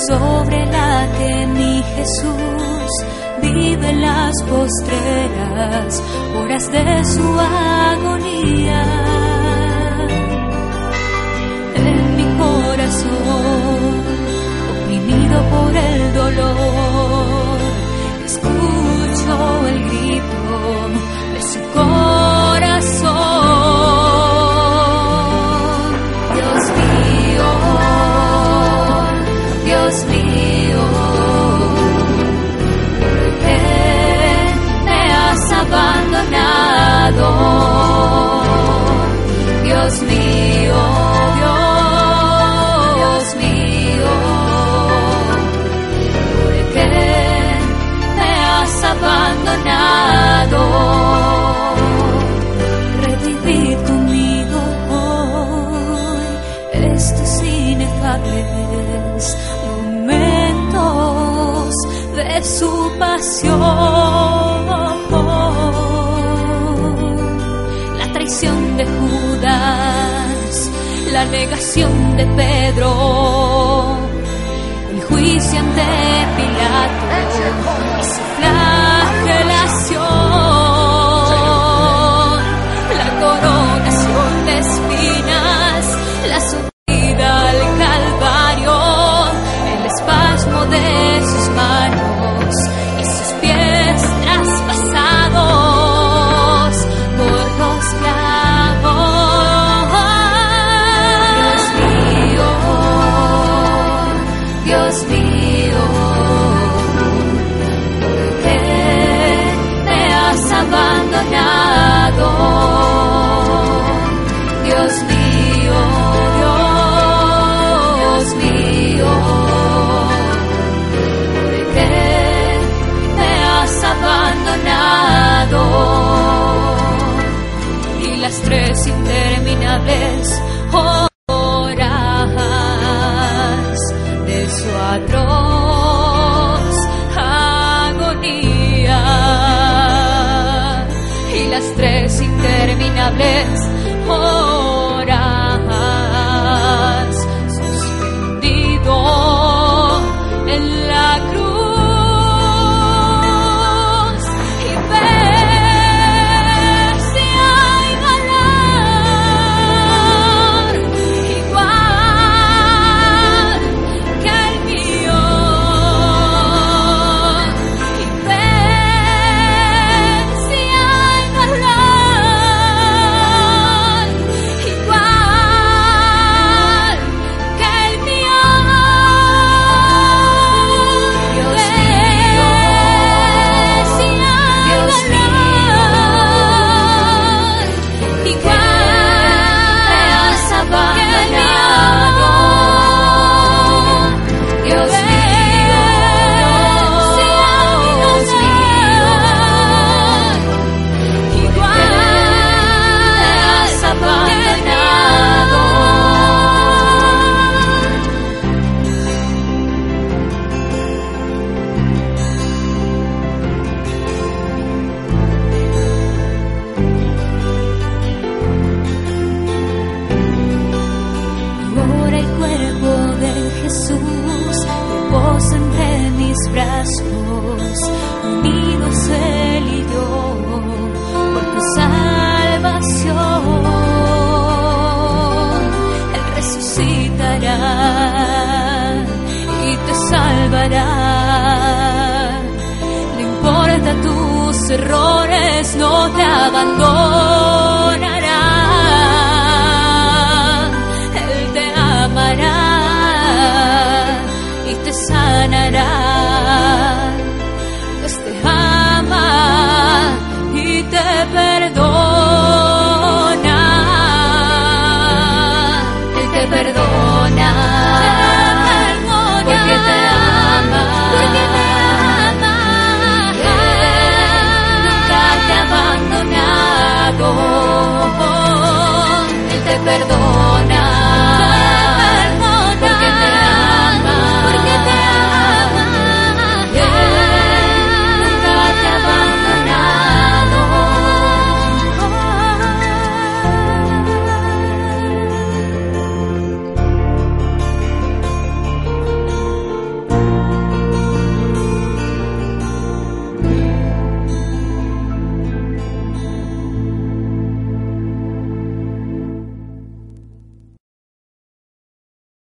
sobre la que mi Jesús vive en las postreras horas de su agonía. En mi corazón, oprimido por el dolor, escucho el grito de su corazón. Dios mío, ¿por qué me has abandonado? Dios mío, Dios mío, ¿por qué me has abandonado? Revivid conmigo hoy estos inefables momentos de su pasión. La traición de Judas, la negación de Pedro, el juicio ante Pilato y su flagelación, la coronación de espinas, la subida al Calvario, el espasmo de sus manos y sus pies traspasados por los clavos. Dios mío, ¿por qué me has abandonado? Dios mío, Dios mío, ¿por qué me has abandonado? Y las tres interminables horas de su atroz agonía, y las tres interminables horas suspendido en la cruz, y ver si hay valor igual que el mío, y ver si hay valor igual que el mío. Dios Jesús reposa entre mis brazos, unidos Él y yo por tu salvación. Él resucitará y te salvará. No importa tus errores, no te abandonará. Él te amará y te sanará. Dios te ama y te perdona. Él te perdona, porque te ama, Él nunca te ha abandonado. Él te perdona.